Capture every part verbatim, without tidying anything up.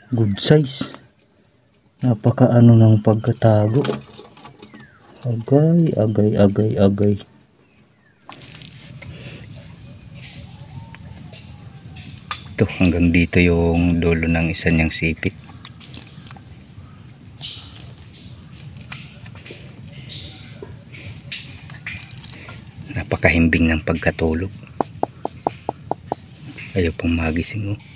Good size. Napakaano ng pagkatago. Agay, agay, agay, agay. Ito, hanggang dito yung dulo ng isa niyang sipit. Napakahimbing ng pagkatulog. Ayaw pang magising, oh.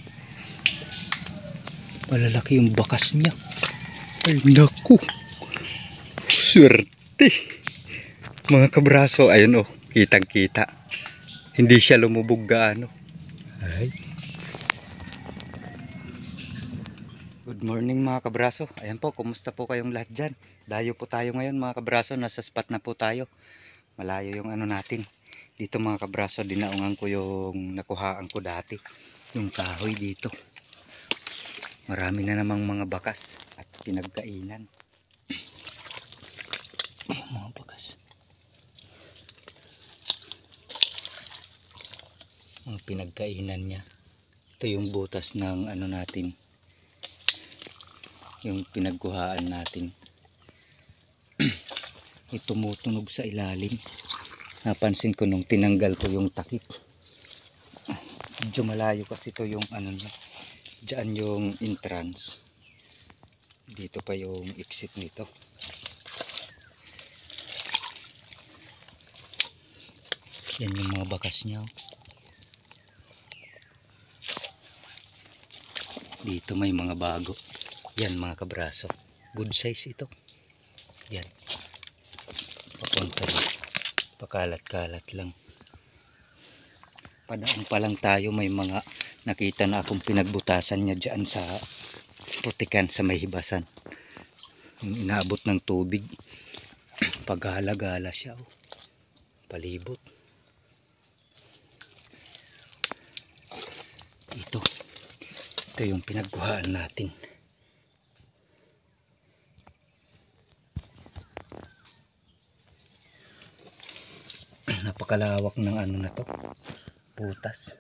Malalaki yung bakas niya. Ay naku, swerte mga kabraso. Ayun, oh, kitang kita, hindi siya lumubog gaano. Ay, good morning mga kabraso. Ayan po, kumusta po kayong lahat dyan? Dayo po tayo ngayon mga kabraso. Nasa spot na po tayo. Malayo yung ano natin dito mga kabraso. Dinaungan ko yung nakuhaan ko dati, yung kahoy dito. Marami na namang mga bakas at pinagkainan. Mga bakas, mga pinagkainan niya. Ito yung butas ng ano natin, yung pinagkuhaan natin. May tumutunog sa ilalim. Napansin ko nung tinanggal ko yung takip. Medyo malayo kasi ito yung ano niya. Diyan yung entrance. Dito pa yung exit nito. Yan yung mga bakas niya. Dito may mga bago. Yan mga kabraso. Good size ito. Yan. Papunta dito. Pakalat-kalat lang. Padaan pa lang tayo, may mga nakita na akong pinagbutasan niya dyan sa putikan sa may hibasan. Inaabot ng tubig. Paggala-gala siya, oh. Palibot. Ito. Ito yung pinagkuhaan natin. Napakalawak ng ano na to, butas.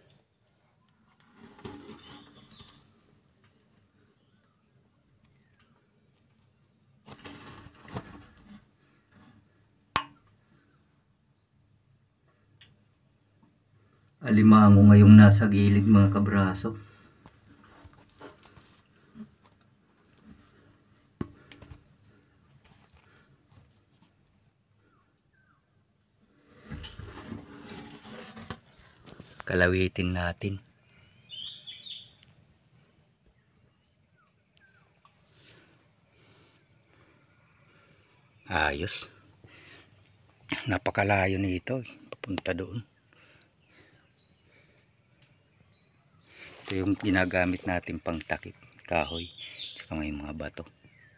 Alimango ngayong nasa gilid mga kabraso. Kalawitin natin. Ayos. Napakalayo nito, papunta doon. Ito yung ginagamit natin pang takip, kahoy, tsaka may mga bato.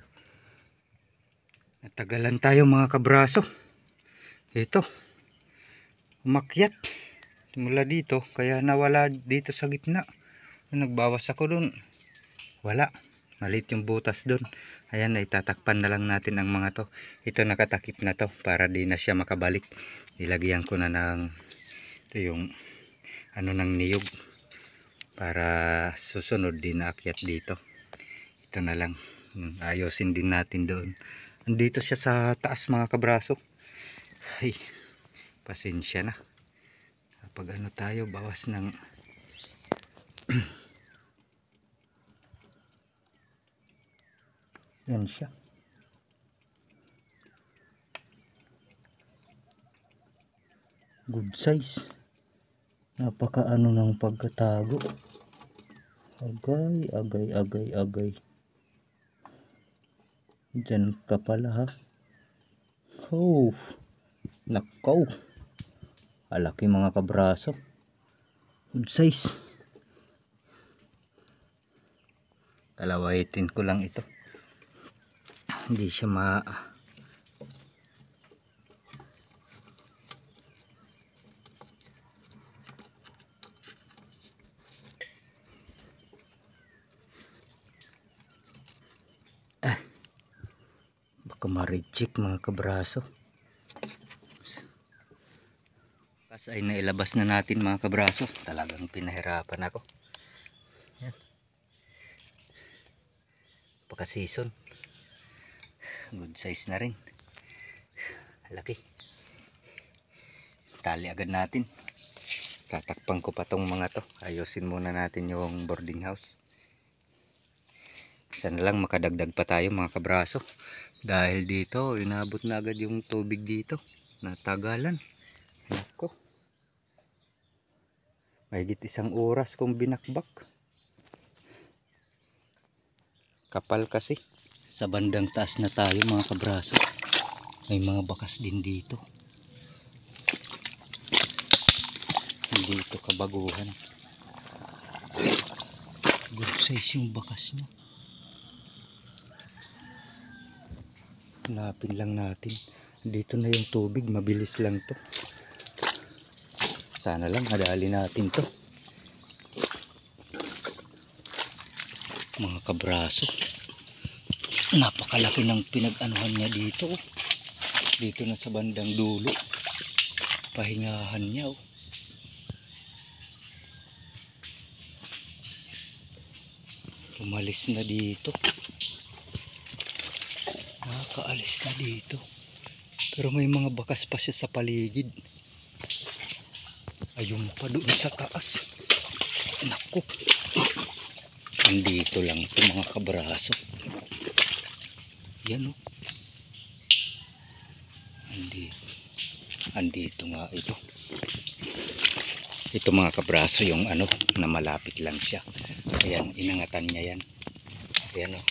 Natagalan tayo mga kabraso. Ito, umakyat mula dito, kaya nawala dito sa gitna. Nagbawas ako dun, wala, maliit yung butas dun. Ayan, itatakpan na lang natin ang mga to. Ito nakatakip na to para di na siya makabalik. Nilagyan ko na ng ito yung ano ng niyog para susunod din na akyat dito. Ito na lang, ayusin din natin doon. Andito siya sa taas mga kabraso. Ay, pasensya na pag ano tayo, bawas ng yan siya. Good size. Napakaano ng pagkatago. Agay, agay, agay, agay. Diyan ka pala, ha. Oh, nakaw. Alaki mga kabraso. Good size. Kalawahitin ko lang ito. Hindi siya ma ah, baka ma-reject mga kabraso. Kasi ay nailabas na natin mga kabraso. Talagang pinahirapan ako. Yan. pagkaka-season. Good size na rin. Laki. Tali agad natin. Tatakpan ko pa tong mga to. Ayusin muna natin yung boarding house. Sana lang makadagdag pa tayo mga kabraso. Dahil dito, inabot na agad yung tubig dito. Natagalan. Nako. Mahigit isang oras kong binakbak. Kapal kasi. Sa bandang taas na tayo mga kabraso. May mga bakas din dito. Hindi ito kabaguhan. Good size yung bakas niya. Hanapin lang natin. Dito na yung tubig. Mabilis lang to. Sana lang madali natin to. Mga kabraso. Napakalaki ng pinag-anuhan niya dito. Dito na sa bandang dulo. Pahingahan niya. Oh. Umalis na dito. Nakakaalis na dito. Pero may mga bakas pa siya sa paligid. Ayun pa doon sa taas. Naku. Andito lang ito mga kabraso. Yan o. Andito. Andito nga ito. Ito mga kabraso yung ano na malapit lang siya. Ayan, inangatan niya yan. Ayan o.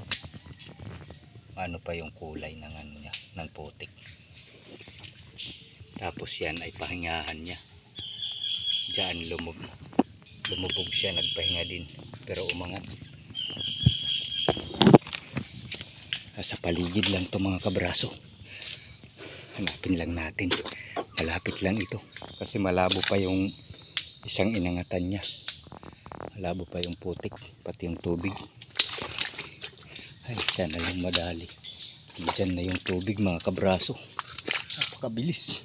Ano pa yung kulay ng ano niya, ng putik. Tapos yan ay pahingahan niya. Diyan lumub lumubog siya, nagpahinga din, pero umangat. Sa paligid lang to mga kabraso. Hanapin lang natin. Malapit lang ito kasi malabo pa yung isang inangatan niya. Malabo pa yung putik, pati yung tubig. Ay, sana lang madali. Diyan na yung tubig mga kabraso. Napakabilis.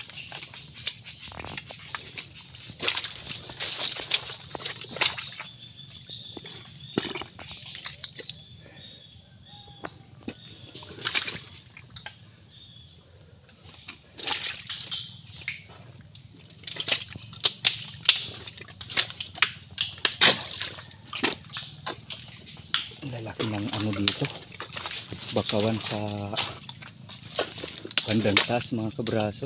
Lalaki ng ano dito, bakawan sa bandang taas mga kabraso.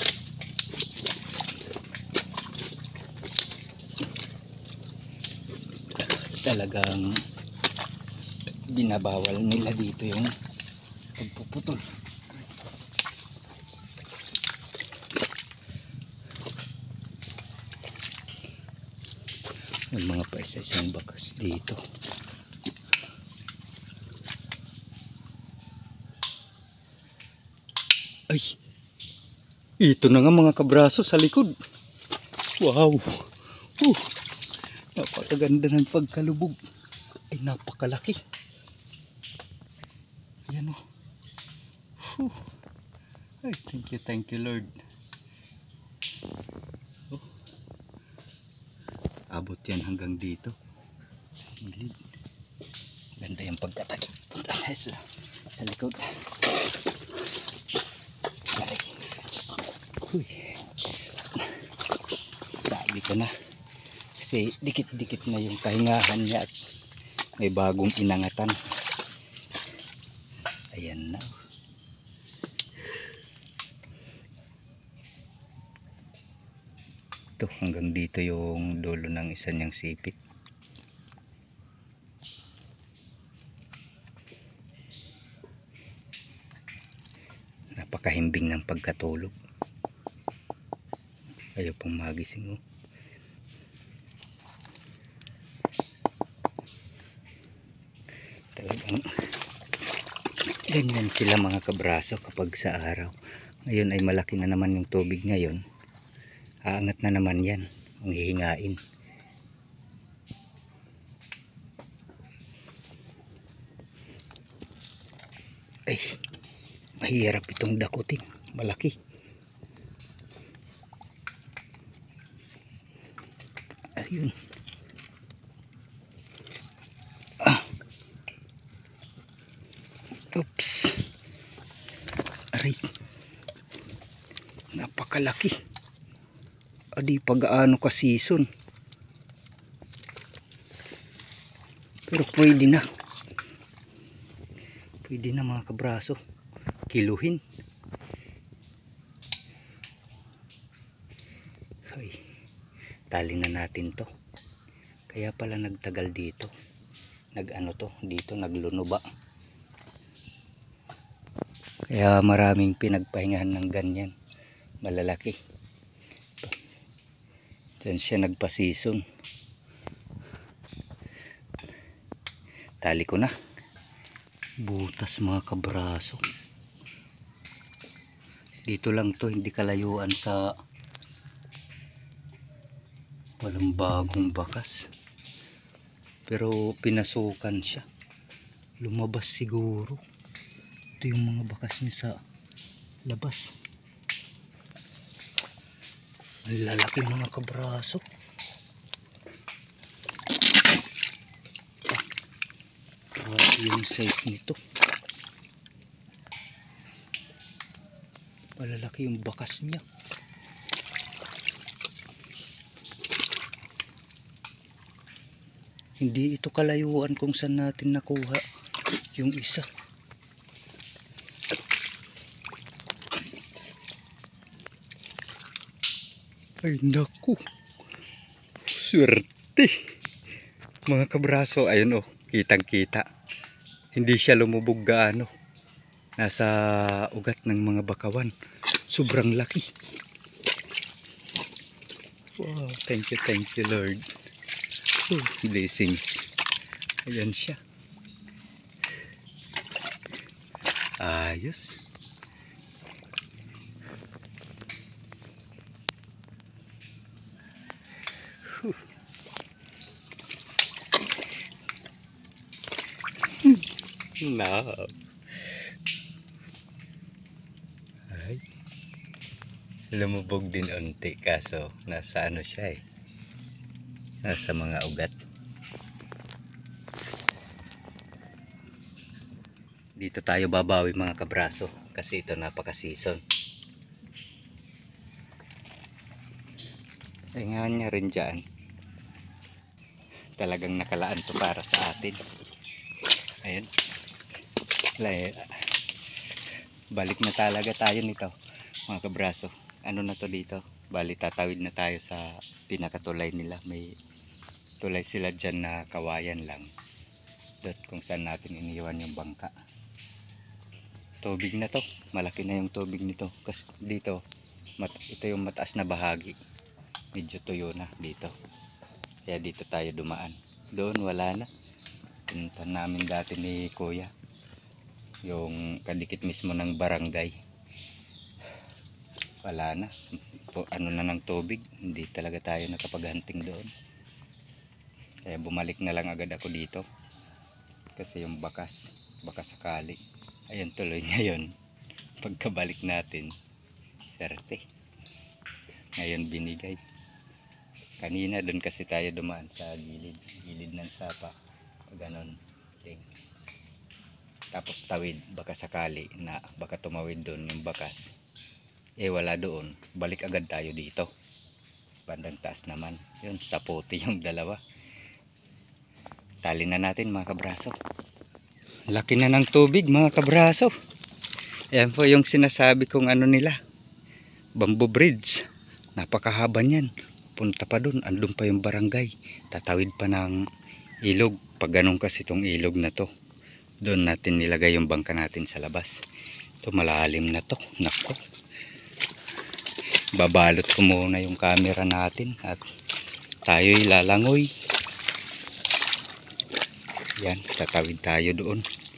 Talagang binabawal nila dito yung pagpuputol. May mga paisa-isang bakas dito. Ay, ito na nga mga kabraso sa likod. Wow. Uh, napakaganda ng pagkalubog. Ay, napakalaki. Ayan o. Uh. Ay, thank you, thank you Lord. Oh. Abot yan hanggang dito. Gilid. Ganda yung pagkatakip. Punta sa, sa likod. Uy. Sabi ko na kasi dikit-dikit na yung kahingahan niya at may bagong inangatan. Ayan na. Ito hanggang dito yung dulo ng isa niyang sipit. Napakahimbing ng pagkatulog. Ayaw pang magising oh. Talagang ganyan sila mga kabraso kapag sa araw. Ngayon ay malaki na naman yung tubig ngayon. Aangat na naman yan. Ang hihingain. Ay, mahirap itong dakutin. Malaki. Ayun. Ah. kalaki. Adi pag-aano ka season. Pero pwede na. Pwede na mga kabraso. Kiluhin. Ay, tali na natin to. Kaya pala nagtagal dito. Nag-ano to, dito naglunuba. Kaya maraming pinagpahingahan ng ganyan. Malalaki. Diyan siya nagpa-season. Tali ko na. Butas mga kabraso. Dito lang to, hindi kalayuan sa walang bagong bakas. Pero pinasukan siya. Lumabas siguro. Ito yung mga bakas niya sa labas. Ang lalaki mga kabraso. Grabe yung size nito. Malalaki yung bakas niya. Hindi ito kalayuan kung saan natin nakuha yung isa. Ay naku, swerte mga kabraso. Ayun oh, kitang kita. Hindi siya lumubog gaano. Nasa ugat ng mga bakawan. Sobrang laki. Wow, thank you, thank you Lord. Oh, blessings. Ayan siya. Ayos. Huh. No. Ay. Lumubog din unti kaso nasa ano siya eh. Nasa mga ugat. Dito tayo babawi mga kabraso kasi ito napaka-season. Tingnan niya rin dyan. Talagang nakalaan to para sa atin. Ayun. Balik na talaga tayo nito mga kabraso. Ano na to dito? Bali tatawid na tayo sa pinakatulay nila. May tulay sila dyan na kawayan lang. Dot kung saan natin iniwan yung bangka. Tubig na to. Malaki na yung tubig nito. Kasi dito, mat ito yung mataas na bahagi. Medyo tuyo na dito. Kaya dito tayo dumaan. Doon wala na. Pinuntan namin dati ni Kuya. Yung kadikit mismo ng barangay. Wala na. Po, ano na ng tubig. Hindi talaga tayo nakapaghanting doon. Kaya bumalik na lang agad ako dito. Kasi yung bakas. Baka sakali. Ayun tuloy ngayon. Pagkabalik natin. Serte. Ngayon binigay. Kanina doon kasi tayo dumaan sa gilid. Gilid ng sapa. Ganon. Ting. Tapos tawid. Baka sakali na baka tumawid doon yung bakas. Eh wala doon. Balik agad tayo dito. Bandang taas naman. Yun. Sa puti yung dalawa. Tali na natin mga kabraso. Laki na ng tubig mga kabraso. Ayan po yung sinasabi kong ano nila. Bamboo bridge. Napakahaba niyan. Punta pa dun. Andun pa yung barangay. Tatawid pa ng ilog. Pag ganun kasi itong ilog na to. Doon natin nilagay yung bangka natin sa labas. Ito malalim na to. Nako. Babalot ko muna yung camera natin. At tayo'y lalangoy. Yan. Tatawid tayo doon.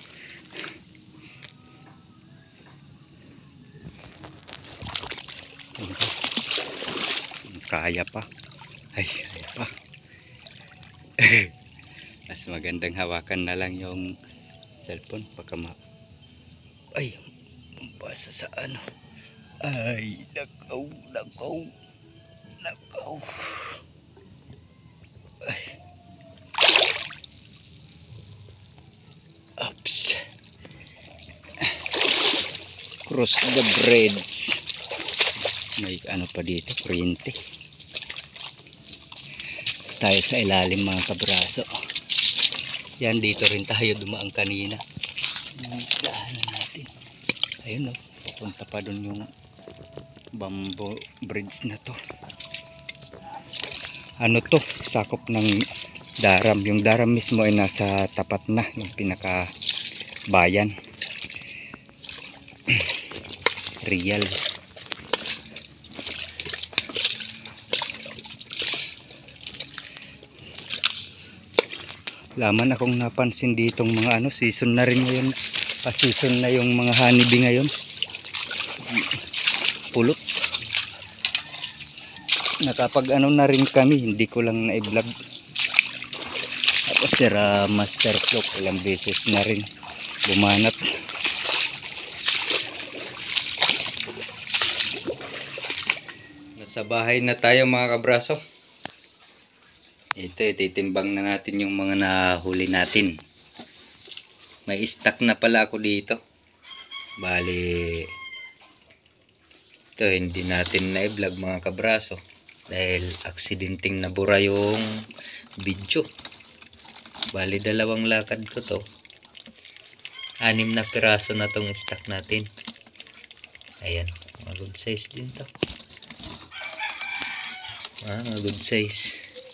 Kaya pa. Ay, kaya pa. Mas magandang hawakan na lang yung cellphone. Baka ma... Ay, basa sa ano. Ay, nakaw, nakaw. Nakaw. Ay. Ups. Cross the bridge. May ano pa dito, kuryente. Tayo sa ilalim mga kabraso. Yan, dito rin tayo dumaan kanina. Daanan natin. Ayun o, papunta pa dun yung bamboo bridge na to. Ano to, sakop ng daram. Yung daram mismo ay nasa tapat na yung pinaka bayan. Real. Laman akong napansin ditong mga ano, season na rin ngayon. Pa season na yung mga honeybee ngayon. Pulot. Nakapag ano na rin kami, hindi ko lang na-vlog. Tapos sira master flock, ilang beses na rin bumanat. Nasa bahay na tayo mga kabraso. Ito, ititimbang na natin yung mga nahuli natin. May stock na pala ako dito. Bali, ito hindi natin na-vlog mga kabraso dahil aksidenteng nabura yung video. Bali, dalawang lakad ko to. Anim na piraso na tong stock natin. Ayan, mga good size din to. Ah, mga good size.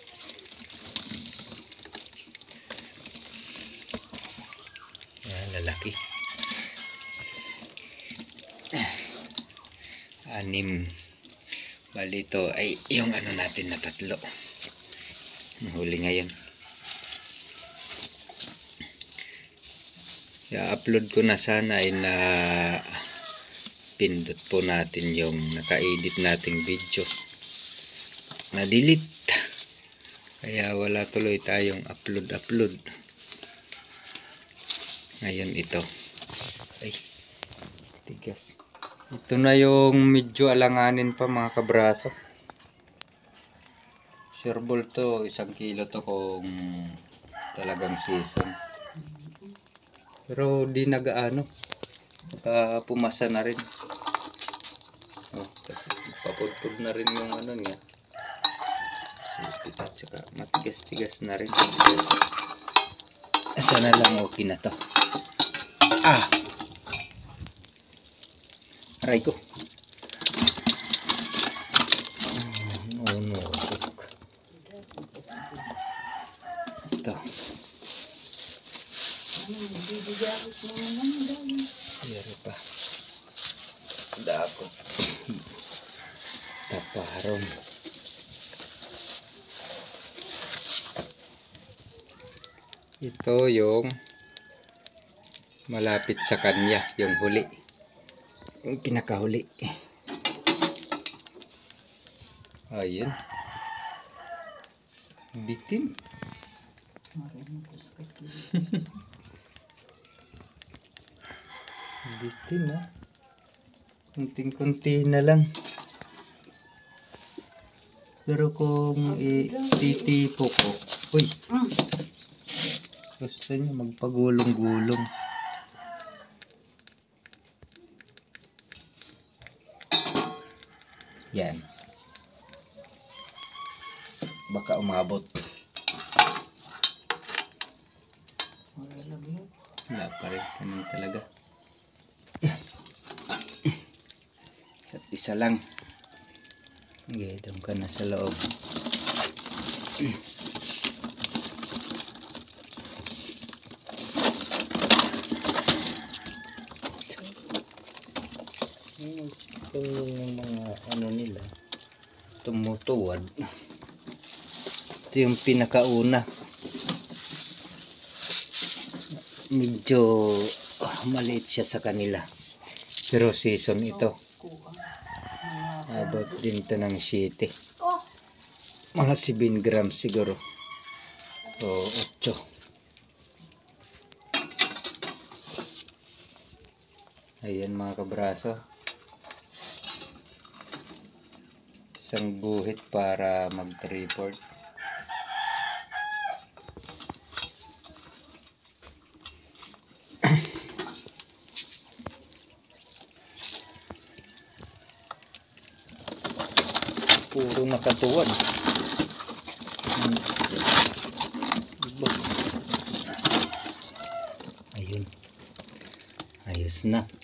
Ayan, lalaki. Anim. Bali, ito ay yung ano natin na tatlo. Huli ngayon. I-upload ko na sana ay na pindot po natin yung naka-edit nating video. Na-delete. Kaya wala tuloy tayong upload-upload. Ngayon ito. Ay, tigas. Ito na yung medyo alanganin pa mga kabraso. Sureball to, isang kilo to kung talagang season. Pero di nagaano. Baka pumasa na rin. Oh, kasi papudpud na rin yung ano niya. At saka matigas-tigas na rin. Sana lang okay na to. Ah! Aray ko. Oh no. Ito. Yari pa. Dakot. Taparon. Ito yung malapit sa kanya, yung huli. Yung pinakahuli. Ayun. Bitin. Bitin ha. Kunting-kunti na lang. Pero kung ititipo ko, uy, gusto niya magpagulong-gulong. Yan. Baka umabot. Wala pa rin. Ganun talaga. Isa't isa lang. Okay, doon ka na sa loob. Ito yung mga ano nila tumutuwad. Ito yung pinakauna. Medyo oh, maliit siya sa kanila. Pero season ito. About din ito ng siyete. Mga seven grams siguro. O eight. Ayan mga kabraso. Isang buhit para mag-report. Puro nakatuwad. Hmm. Iba. Ayun. Ayos na.